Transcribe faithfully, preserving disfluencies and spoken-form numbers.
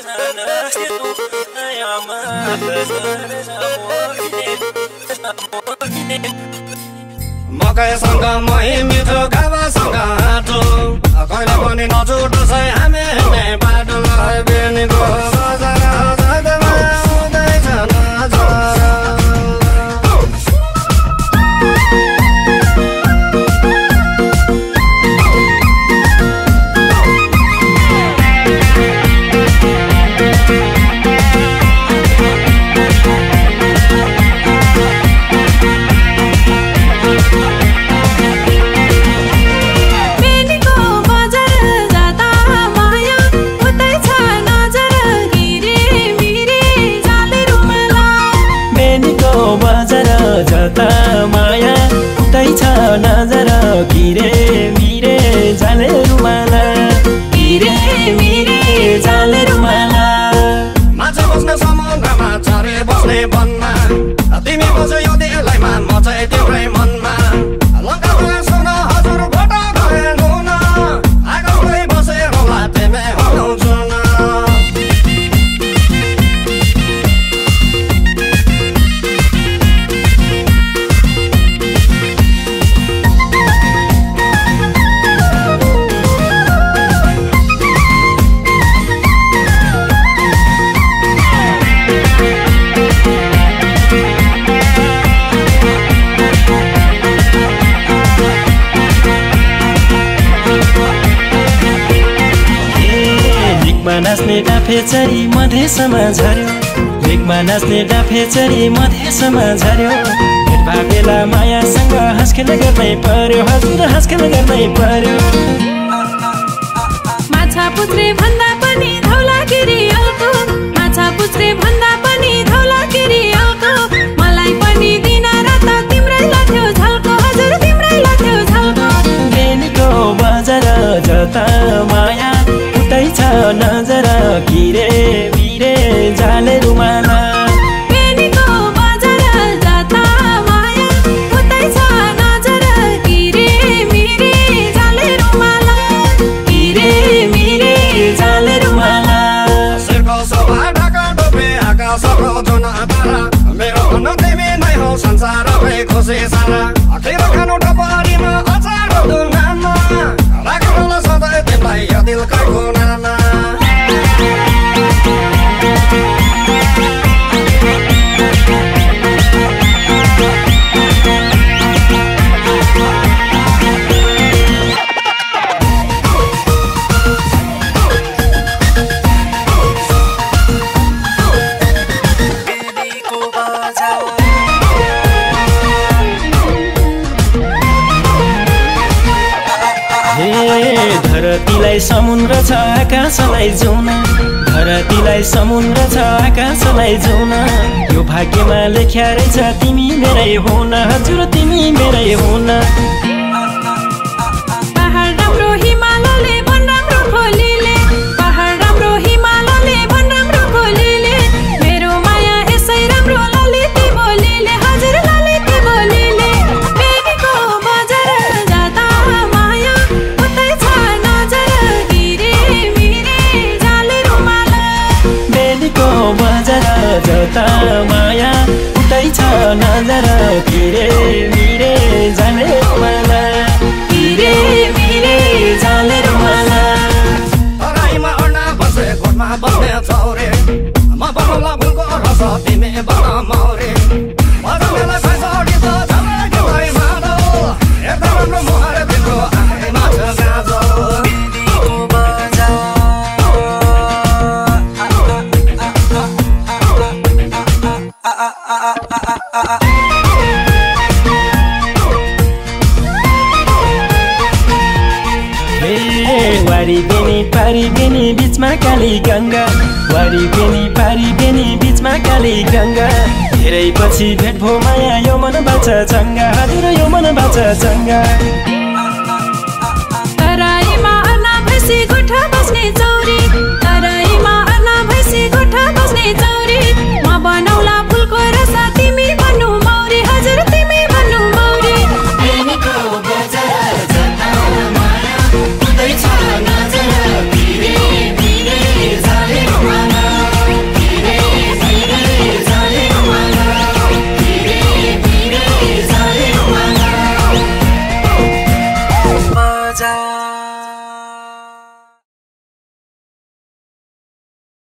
मकैसँग मही मिठो गावासँग आँटो कहिले पनि नछुटो छ हामी हिँड्ने बाटो बेनीको बजार जाँदामा आउँदैछ नजर माया उतै छ नजर किरे मिरे जाले रुमाला किरे मिरे जाले रुमाला माछा बस्ने समुद्रमा चरे बस्ने वनमा तिमी बस्यो यो दिलैमा म चाहिँ तिम्रै मनमा लङ्कामा सुन हजुर भोटा गएनु न आगोमै बसेर होला तिमी हुनुहुन्छ न नाच्ने डाफेचरी मधेसमा झर्यो लेकमा नाच्ने डाफेचरी मधेसमा झर्यो भेट बेला मायासँग हाँसखेल गर्नै पर्यो हजुर हाँसखेल गर्नै पर्यो माछा पुत्रे भन्दा पनि धौलागिरी अल्को माछा पुत्रे भन्दा पनि धौलागिरी अल्को मलाई पनि दिन रात तिम्रै लाग्यो झल्को हजुर तिम्रै लाग्यो झल्को बेनीको बजार जता माया उतै छ नजर किरे मिरे जाले रुमाला बेनीको बजार जता माया उतै छ नजर किरे मिरे जाले रुमाला किरे मिरे जाले रुमाला शिरको शोभा ढाका डोबे आकाशको जुन तारा मेरो हुनु तिमी नै हो संसारकै खुसी सारा अखेर खानु टपरीमा अचार दुनामा राख्नुला सधैँ तिमीलाई यो दिलकै कुनामा धरतीलाई समुद्र छ आकाशलाई जाउन धरतीलाई समुद्र छ आकाशलाई जाउन यो भाग्यमा लेख्या रहेछ तिमी मेरै हुन हजुर तिमी मेरै हुन पहाड राम्रो हिमालले भन राम्रो खोलीले पहाड राम्रो हिमालले भन राम्रो खोलीले मेरो माया यसै राम्रो ललिती बोलीले हजुर ललिती बोलीले बेनीको बजार जाता माया उतै छ नजर किरे मिरे जाले रुमाला बेनीको बजार जता माया उतै छ नजर किरे मिरे जाले रुमाला किरे मिरे जाले रुमाला तराईमा अड्ना बसे घोटमा बस्ने चौरे म बनाउला फुलको रस तिमी बना मौरे मजाले खैसडी त झलकलाई मादो एकदम राम्रो मुहार तिम्रो आँखैमा छ गाजो बेनीको बजार वारी बेनी पारी बेनी बीचमा काली गंगा वारी बेनी पारी बेनी बीचमा काली गंगा धेरै पछि भेट भो माया यो मन बाचा चंगा हजुर यो मन बाचा चंगा तराईमा अन्ना भैँसी गोठा बस्ने चौरी